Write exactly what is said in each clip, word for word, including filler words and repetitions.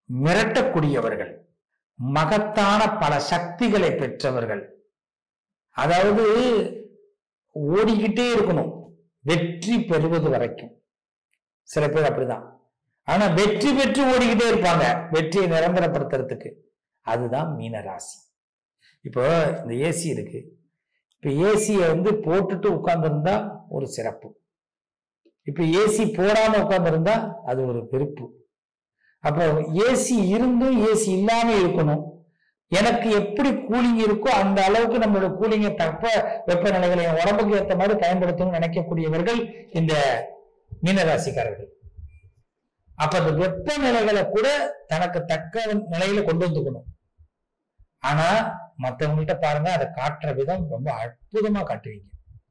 மிரட்டக்கூடியவர்கள், மகத்தான பல சக்திகளை பெற்றவர்கள். அதாவது ஓடிக்கிட்டே இருக்கணும் வெற்றி பெறுவது வரைக்கும். சில பேர் அப்படிதான். ஆனா வெற்றி பெற்று ஓடிக்கிட்டே இருப்பாங்க வெற்றியை நிரந்தரப்படுத்துறதுக்கு. அதுதான் மீனராசி. இப்போ இந்த ஏசி இருக்கு. இப்ப ஏசியை வந்து போட்டுட்டு உட்கார்ந்துருந்தா ஒரு சிறப்பு. இப்ப ஏசி போடாம உட்கார்ந்துருந்தா அது ஒரு வெறுப்பு. அப்போ ஏசி இருந்தும் ஏசி இல்லாம இருக்கணும். எனக்கு எப்படி கூலிங் இருக்கோ அந்த அளவுக்கு நம்மளோட கூலிங்கை தப்ப வெப்பநிலைகளை உடம்புக்கு ஏற்ற மாதிரி பயன்படுத்தணும்னு நினைக்கக்கூடியவர்கள் இந்த மீனராசிக்காரர்கள். அப்ப அந்த வெப்பநிலைகளை கூட தனக்கு தக்க நிலையில கொண்டு வந்துக்கணும். ஆனா மற்றவங்கள்ட்ட பாருங்க, அதை காட்டுற விதம் ரொம்ப அற்புதமா காட்டுவீங்க.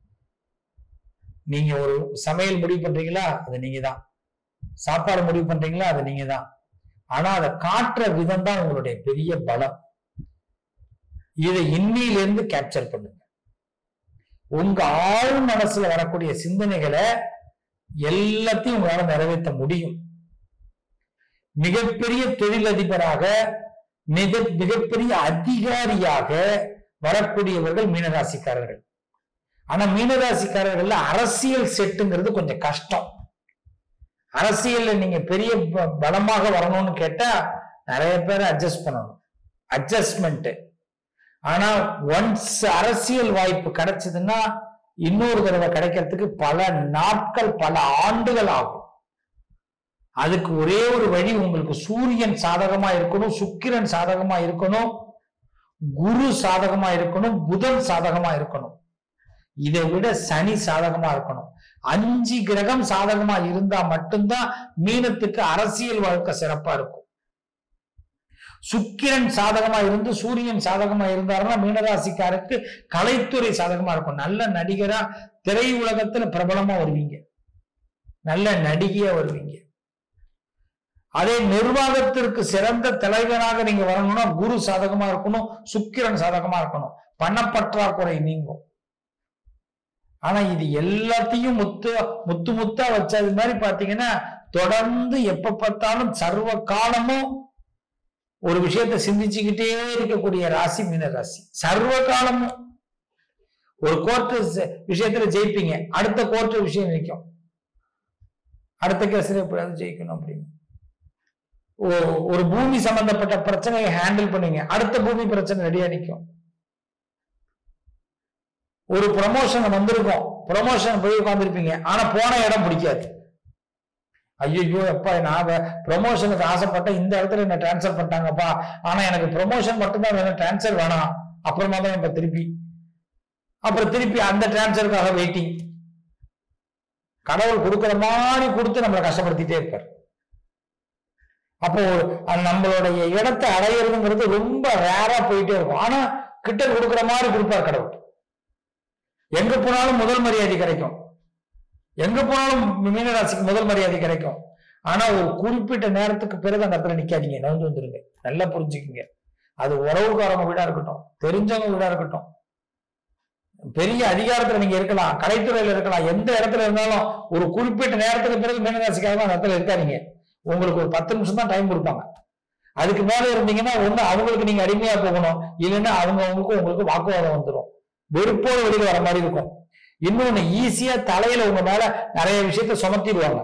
நீங்க ஒரு சமையல் முடிவு பண்றீங்களா, அது நீங்க தான். சாப்பாடு முடிவு பண்றீங்களா, அது நீங்க தான். ஆனா அதை காட்டுற விதம் தான் உங்களுடைய பெரிய பலம். இதை இன்னிலிருந்து கேப்சர் பண்ணுங்க. உங்க ஆழ் மனசுல வரக்கூடிய சிந்தனைகளை எல்லாத்தையும் உங்களால நிறைவேற்ற முடியும். மிகப்பெரிய தொழிலதிபராக, மிக மிகப்பெரிய அதிகாரியாக வரக்கூடியவர்கள் மீனராசிக்காரர்கள். ஆனா மீனராசிக்காரர்கள் அரசியல் செட்டுங்கிறது கொஞ்சம் கஷ்டம். அரசியல்ல நீங்க பெரிய பலமாக வரணும்னு கேட்டா நிறைய பேரை அட்ஜஸ்ட் பண்ணணும், அட்ஜஸ்ட்மெண்ட். ஆனா ஒன்ஸ் அரசியல் வாய்ப்பு கிடைச்சதுன்னா இன்னொரு தடவை கிடைக்கிறதுக்கு பல நாட்கள் பல ஆண்டுகள் ஆகும். அதுக்கு ஒரே ஒரு வழி, உங்களுக்கு சூரியன் சாதகமா இருக்கணும், சுக்கிரன் சாதகமா இருக்கணும், குரு சாதகமா இருக்கணும், புதன் சாதகமா இருக்கணும். இதை விட சனி சாதகமா இருக்கணும். அஞ்சு கிரகம் சாதகமா இருந்தா மட்டும்தான் மீனத்துக்கு அரசியல் வாழ்க்கை சிறப்பா இருக்கும். சுக்கிரன் சாதகமா இருந்து சூரியன் சாதகமா இருந்தாருன்னா மீனராசிக்காருக்கு கலைத்துறை சாதகமா இருக்கும். நல்ல நடிகரா திரை உலகத்துல பிரபலமா வருவீங்க, நல்ல நடிகையா வருவீங்க. அதே நிர்வாகத்திற்கு சிறந்த தலைவராக நீங்க வரணும்னா குரு சாதகமா இருக்கணும், சுக்கிரன் சாதகமா இருக்கணும், பணப்பற்றாக்குறை நீங்கும். ஆனா இது எல்லாத்தையும் முத்து முத்து முத்தா வச்சது மாதிரி பாத்தீங்கன்னா தொடர்ந்து எப்ப பார்த்தாலும் சர்வ காலமும் ஒரு விஷயத்தை சிந்திச்சுக்கிட்டே இருக்கக்கூடிய ராசி மீன ராசி. சர்வ காலமும் ஒரு கோர்ட்டு விஷயத்துல ஜெயிப்பீங்க, அடுத்த கோர்ட்டு விஷயம் நிற்கும், அடுத்த கேஸ்ல எப்படியாவது ஜெயிக்கணும் அப்படின்னு. ஒரு பூமி சம்பந்தப்பட்ட பிரச்சனையை ஹேண்டில் பண்ணுவீங்க, அடுத்த பூமி பிரச்சனை ரெடியா நிற்கும். ஒரு ப்ரமோஷன் வந்திருக்கும், ப்ரமோஷன் போய் உட்காந்துருப்பீங்க, ஆனா போன இடம் பிடிக்காது. ஐயோ எப்பா நான் ப்ரமோஷனுக்கு ஆசைப்பட்ட இந்த இடத்துல என்ன டிரான்ஸ்பர் பண்ணிட்டாங்கப்பா, ஆனா எனக்கு ப்ரமோஷன் மட்டும்தான் வேணும், டிரான்ஸ்பர் வேணாம். அப்புறமா தான் இப்ப திருப்பி அப்புறம் திருப்பி அந்த டிரான்ஸ்பருக்காக வெயிட்டிங். கடவுள் கொடுக்குற மாதிரி கொடுத்து நம்மளை கஷ்டப்படுத்திட்டே இருப்பார். அப்போ நம்மளுடைய இடத்தை அடையிறதுங்கிறது ரொம்ப ரேரா போயிட்டே இருக்கும். ஆனா கிட்ட கொடுக்குற மாதிரி கொடுப்பார் கடவுள். எங்க போனாலும் முதல் மரியாதை கிடைக்கும், எங்க போனாலும் மீனராசிக்கு முதல் மரியாதை கிடைக்கும். ஆனா ஒரு குறிப்பிட்ட நேரத்துக்கு பிறகு அந்த இடத்துல நிக்காதீங்க, நகர்ந்து வந்துருங்க. நல்லா புரிஞ்சுக்குங்க. அது உறவுக்காரங்க வீடா இருக்கட்டும், தெரிஞ்சவங்க வீடா இருக்கட்டும், பெரிய அதிகாரத்துல நீங்க இருக்கலாம், கலைத்துறையில இருக்கலாம், எந்த இடத்துல இருந்தாலும் ஒரு குறிப்பிட்ட நேரத்துக்கு பிறகு மீனராசிக்காக அந்த இடத்துல இருக்காதீங்க. உங்களுக்கு ஒரு பத்து நிமிஷம் தான் டைம் கொடுப்பாங்க. அதுக்கு மேல இருந்தீங்கன்னா ஒண்ணு அவங்களுக்கு நீங்க அடிமையா போகணும், இல்லைன்னா அவங்க அவங்களுக்கும் உங்களுக்கு வாக்குவாதம் வந்துடும், வெறுப்போடு வெளியில வர மாதிரி இருக்கும். இன்னொன்னு ஈஸியா தலையில உங்க மேல நிறைய விஷயத்த சுமத்திடுவாங்க.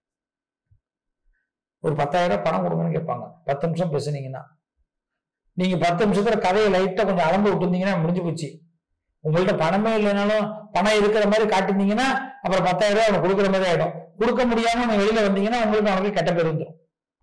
ஒரு பத்தாயிரம் ரூபாய் பணம் கொடுங்கன்னு கேட்பாங்க, பத்து நிமிஷம் பேசுனீங்கன்னா. நீங்க பத்து நிமிஷத்துல கதையை லைட்டா கொஞ்சம் அளந்து விட்டுருந்தீங்கன்னா முடிஞ்சு போச்சு. உங்கள்ட்ட பணமே இல்லைனாலும் பணம் இருக்கிற மாதிரி காட்டிருந்தீங்கன்னா அப்புறம் பத்தாயிரம் ரூபாய் அவங்க கொடுக்குற மாதிரி ஆயிடும். கொடுக்க முடியாம நீங்க வெளியில வந்தீங்கன்னா உங்களுக்கு அவங்களுக்கு கெட்ட பேர் வந்துடும்.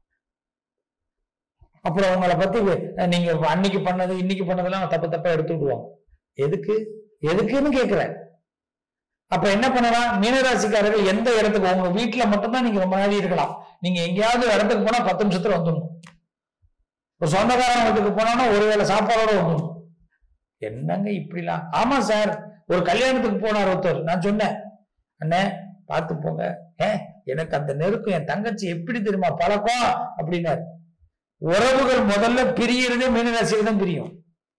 அப்புறம் உங்களை பத்தி நீங்க அன்னைக்கு பண்ணது இன்னைக்கு பண்ணதெல்லாம் தப்பு தப்பா எடுத்து விடுவாங்க. எதுக்கு எதுக்குன்னு கேட்கிறேன். அப்ப என்ன பண்ணலாம், மீனராசிக்காரர்கள் எந்த இடத்துக்கு, உங்க வீட்டுல மட்டும்தான் நீங்க ரொம்ப நாள் இருக்கலாம். நீங்க எங்கேயாவது இடத்துக்கு போனா பத்து நிமிஷத்துல வந்துடணும். ஒரு சொந்தக்காரன் வீட்டுக்கு போனா ஒருவேளை சாப்பாடோட வந்துடணும். என்னங்க இப்படிலாம்? ஆமா சார், ஒரு கல்யாணத்துக்கு போனார் ஒருத்தர், நான் சொன்னேன் அண்ணே பார்த்து போங்க, ஏன் எனக்கு அந்த நெருக்கம் என் தங்கச்சி எப்படி தெரியுமா பழக்கம் அப்படின்னாரு. உறவுகள் முதல்ல பிரியறதே மீனராசியில தான் பிரியும்.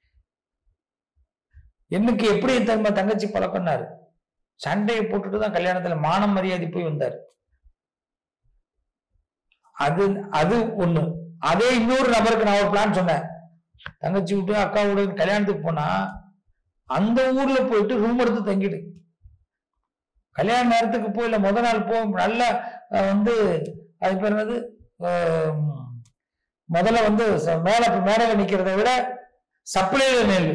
எனக்கு எப்படி தெரியுமா தங்கச்சி பழக்கம்னாரு. சண்டையை போட்டுட்டு தான் கல்யாணத்துல மானம் மரியாதை போய் வந்தாரு. அது அது ஒண்ணு. அதே இன்னொரு நபருக்கு நான் ஒரு பிளான் சொன்னேன், தங்கச்சி விட்டு அக்கா விட கல்யாணத்துக்கு போனா அந்த ஊர்ல போயிட்டு ரூம் எடுத்து தங்கிடு. கல்யாண நேரத்துக்கு போய் இல்ல முத நாள் போ, நல்ல வந்து அது பேர் என்னது, முதல்ல வந்து மேல மேடையில நிக்கிறத விட சப்ளைல நெல்,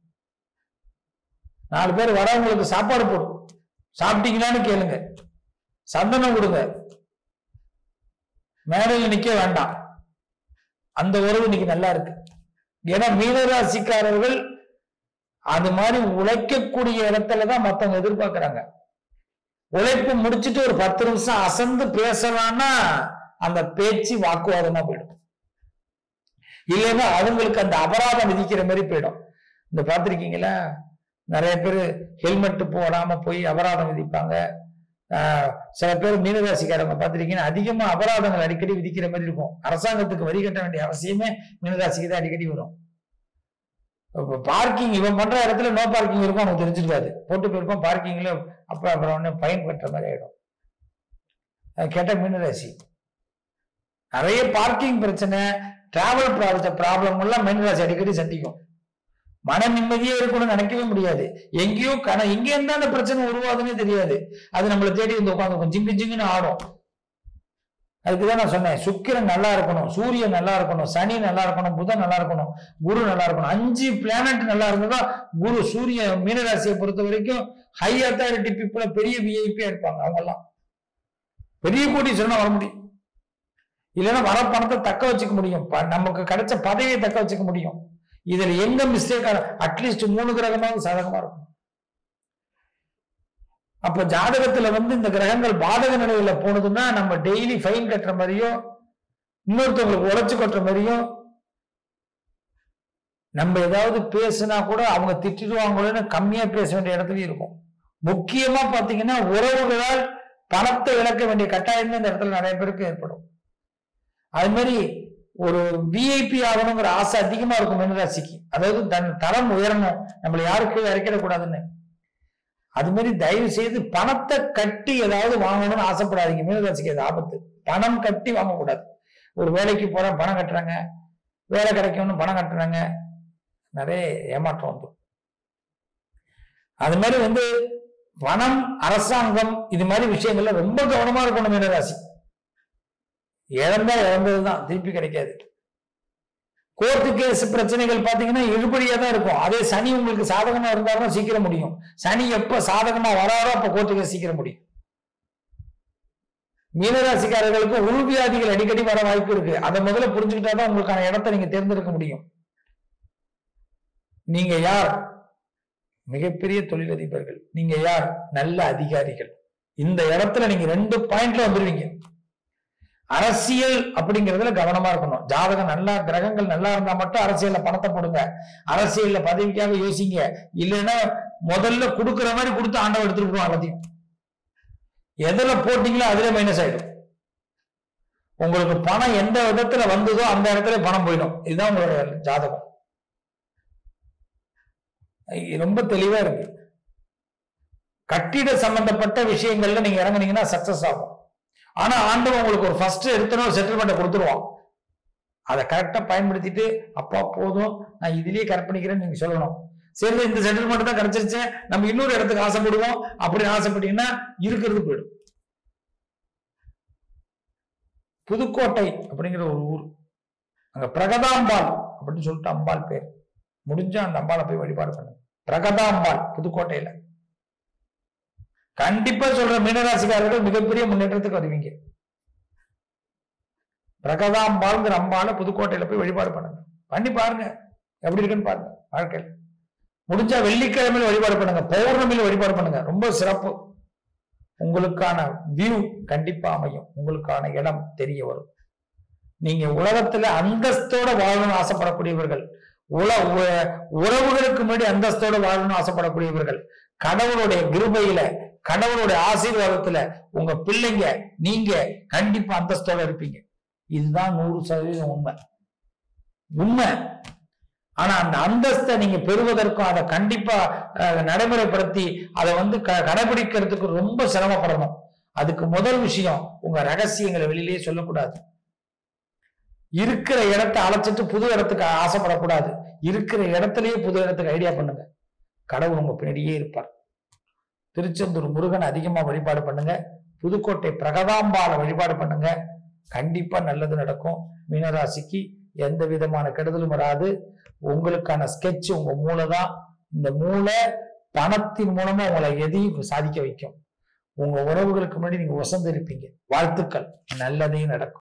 நாலு பேர் வரவங்களுக்கு சாப்பாடு போடும், சாப்பிட்டீங்களான்னு கேளுங்க, சந்தனம் கொடுங்க, மேடையில் நிக்க வேண்டாம். அந்த உறவு இன்னைக்கு நல்லா இருக்கு. ஏன்னா மீனராசிக்காரர்கள் அது மாதிரி உழைக்கக்கூடிய இடத்துலதான் மத்தவங்க எதிர்பார்க்கிறாங்க. உழைப்பு முடிச்சுட்டு ஒரு பத்து நிமிஷம் அசந்து பேசலாம்னா அந்த பேச்சு வாக்குவாதமா போயிடும். இல்லைன்னா அவங்களுக்கு அந்த அபராதம் விதிக்கிற மாதிரி போயிடும். இந்த பார்த்திருக்கீங்களா, நிறைய பேர் ஹெல்மெட் போடாம போய் அபராதம் விதிப்பாங்க. ஆஹ் சில பேர் மீனராசிக்காரங்க பார்த்திருக்கீங்கன்னா அதிகமா அபராதங்கள் அடிக்கடி விதிக்கிற மாதிரி இருக்கும். அரசாங்கத்துக்கு வரி கட்ட வேண்டிய அவசியமே மீனராசிக்கு தான் அடிக்கடி வரும். பார்க்கிங் இவன் பண்ற இடத்துல நோ பார்க்கிங் இருக்கும், அவனுக்கு தெரிஞ்சிருக்காது, போட்டு போயிருப்பான் பார்க்கிங்ல, அப்ப அப்புறம் பயன் பெற்ற மாதிரி ஆயிடும். கேட்ட மீனராசி நிறைய பார்க்கிங் பிரச்சனை, டிராவல் ப்ராப்ளம் எல்லாம் மீனராசி அடிக்கடி சந்திக்கும். மன நிம்மதியே இருக்கணும்னு நினைக்கவே முடியாது. எங்கேயோ கண எங்க இருந்தா அந்த பிரச்சனை உருவாதுன்னு தெரியாது. அது நம்மளை தேடி வந்து உட்காந்துக்கும், ஜிங்கு ஜிங்குன்னு ஆடும். அதுக்குதான் நான் சொன்னேன், சுக்கிரன் நல்லா இருக்கணும், சூரியன் நல்லா இருக்கணும், சனி நல்லா இருக்கணும், புதன் நல்லா இருக்கணும், குரு நல்லா இருக்கணும். அஞ்சு பிளானட் நல்லா இருந்ததா குரு சூரிய மீனராசியை பொறுத்த வரைக்கும் ஹை அத்தாரிட்டி பீப்புள பெரிய விஐபியா இருப்பாங்க. அவங்க எல்லாம் பெரிய கோடீஸ்வரனா வர முடியும். இல்லைன்னா வர பணத்தை தக்க வச்சுக்க முடியும், நமக்கு கிடைச்ச பதவியை தக்க வச்சுக்க முடியும். இதுல எங்க மிஸ்டேக், அட்லீஸ்ட் மூணு கிரகமாவது சாதகமா இருக்கும். அப்ப ஜாதகத்துல வந்து இந்த கிரகங்கள் பாதக நிலையில போனதுன்னா நம்ம டெய்லி ஃபைன் கட்டுற மாதிரியும் இன்னொருத்தவங்களுக்கு உழைச்சு கட்டுற மாதிரியும், நம்ம ஏதாவது பேசுனா கூட அவங்க திட்டிடுவாங்களோன்னு கம்மியா பேச வேண்டிய இடத்துலயும் இருக்கும். முக்கியமா பாத்தீங்கன்னா உறவுகளால் பணத்தை இழக்க வேண்டிய கட்டாயம் இந்த இடத்துல நிறைய பேருக்கு ஏற்படும். அது மாதிரி ஒரு விஐபி ஆகணுங்கிற ஆசை அதிகமா இருக்கும் மீனராசிக்கு. அதாவது தன் தரம் உயரணும், நம்மளை யாருக்கு இறக்கிடக்கூடாதுன்னு. அது மாதிரி தயவு செய்து பணத்தை கட்டி ஏதாவது வாங்கணும்னு ஆசைப்படாதீங்க. மீனராசிக்கு அது ஆபத்து. பணம் கட்டி வாங்கக்கூடாது. ஒரு வேலைக்கு போற பணம் கட்டுறாங்க, வேலை கிடைக்கும்னு பணம் கட்டுறாங்க, நிறைய ஏமாற்றம் வந்துடும். அது மாதிரி வந்து பணம், அரசாங்கம், இது மாதிரி விஷயங்கள்ல ரொம்ப கவனமா இருக்கணும் மீனராசி. இழந்தா இழந்ததுதான், திருப்பி கிடைக்காது. கோர்ட்டு கேஸ் பிரச்சனைகள் பாத்தீங்கன்னா இழுபடியா தான் இருக்கும். அதே சனி உங்களுக்கு சாதகமா இருந்தாலும் சீக்கிரம் முடியும். சனி எப்ப சாதகமா வராரோ அப்ப கோர்ட்டு கேஸ் சீக்கிரம் முடியும். மீனராசிக்காரர்களுக்கு உள்வியாதிகள் அடிக்கடி வர வாய்ப்பு இருக்கு. அதை முதல்ல புரிஞ்சுக்கிட்டாதான் உங்களுக்கான இடத்தை நீங்க தேர்ந்தெடுக்க முடியும். நீங்க யார்? மிகப்பெரிய தொழிலதிபர்கள். நீங்க யார்? நல்ல அதிகாரிகள். இந்த இடத்துல நீங்க ரெண்டு பாயிண்ட்ல வந்துருவீங்க. அரசியல் அப்படிங்கிறதுல கவனமா இருக்கணும். ஜாதகம் நல்லா, கிரகங்கள் நல்லா இருந்தா மட்டும் அரசியல்ல பணத்தை போடுங்க. அரசியல்ல பதவிக்காக யோசிங்க. இல்லைன்னா முதல்ல கொடுக்குற மாதிரி கொடுத்து ஆண்டவன் எடுத்துட்டு போவோம். எல்லாத்தையும் எதுல போட்டீங்களோ அதுல மைனஸ் ஆயிடும். உங்களுக்கு பணம் எந்த விதத்துல வந்ததோ அந்த இடத்துல பணம் போயிடும். இதுதான் உங்களோட ஜாதகம். ரொம்ப தெளிவா இருக்கு. கட்டிட சம்பந்தப்பட்ட விஷயங்கள்ல நீங்க இறங்குனீங்கன்னா சக்சஸ் ஆகும். ஆனா ஆண்டவன் உங்களுக்கு ஒரு ஃபர்ஸ்ட் எடுத்தன ஒரு செட்டில்மெண்ட் கொடுத்துருவான். அதை கரெக்டா பயன்படுத்திட்டு அப்பா போதும் நான் இதுலயே கரெக்ட் பண்ணிக்கிறேன்னு நீங்க சொல்லணும். சரி, இந்த செட்டில்மெண்ட் தான் கிடைச்சிருச்சு, நம்ம இன்னொரு இடத்துக்கு ஆசைப்படுவோம் அப்படின்னு ஆசைப்பட்டீங்கன்னா இருக்கிறது போயிடும். புதுக்கோட்டை அப்படிங்கிற ஒரு ஊர், அங்க பிரகதாம்பாள் அப்படின்னு சொல்லிட்டு அம்பாள் பேர். முடிஞ்சா அந்த அம்பாளை போய் வழிபாடு பண்ணுங்க. பிரகதாம்பாள் புதுக்கோட்டையில. கண்டிப்பா சொல்ற மீனராசிக்காரர்கள் மிகப்பெரிய முன்னேற்றத்துக்கு வருவீங்க. பிரகதாம்பாள்ங்கிற அம்பாளை புதுக்கோட்டையில போய் வழிபாடு பண்ணுங்க. பண்ணி பாருங்க எப்படி இருக்குன்னு பாருங்க. வாழ்க்கையில் முடிஞ்சா வெள்ளிக்கிழமையில வழிபாடு பண்ணுங்க, பௌர்ணமியில வழிபாடு பண்ணுங்க. ரொம்ப சிறப்பு. உங்களுக்கான வியூ கண்டிப்பா அமையும். உங்களுக்கான இடம் தெரிய வரும். நீங்க உலகத்துல அந்தஸ்தோட வாழணும்னு ஆசைப்படக்கூடியவர்கள், உல உறவுகளுக்கு முன்னாடி அந்தஸ்தோட வாழணும்னு ஆசைப்படக்கூடியவர்கள், கடவுளுடைய கிருபையில, கடவுளுடைய ஆசீர்வாதத்துல உங்க பிள்ளைங்க நீங்க கண்டிப்பா அந்தஸ்தோட இருப்பீங்க. இதுதான் நூறு சதவீதம் உண்மை உண்மை. ஆனா அந்த அந்தஸ்தை நீங்க பெறுவதற்கும் அதை கண்டிப்பா நடைமுறைப்படுத்தி அதை வந்து கடைபிடிக்கிறதுக்கு ரொம்ப சிரமப்படணும். அதுக்கு முதல் விஷயம், உங்க ரகசியங்களை வெளியிலேயே சொல்லக்கூடாது. இருக்கிற இடத்தை அழைச்சிட்டு புது இடத்துக்கு ஆசைப்படக்கூடாது. இருக்கிற இடத்துலயே புது இடத்துக்கு ஐடியா பண்ணுங்க. கடவுள் உங்க பின்னாடியே இருப்பார். திருச்செந்தூர் முருகன் அதிகமா வழிபாடு பண்ணுங்க. புதுக்கோட்டை பிரகதாம்பால வழிபாடு பண்ணுங்க. கண்டிப்பா நல்லது நடக்கும். மீனராசிக்கு எந்த விதமான கெடுதலும் வராது. உங்களுக்கான ஸ்கெட்ச் உங்க மூளை தான். இந்த மூளை பணத்தின் மூலமா உங்களை எதையும் சாதிக்க வைக்கும். உங்க உறவுகளுக்கு முன்னாடி நீங்க வசந்து இருப்பீங்க. வாழ்த்துக்கள், நல்லதே நடக்கும்.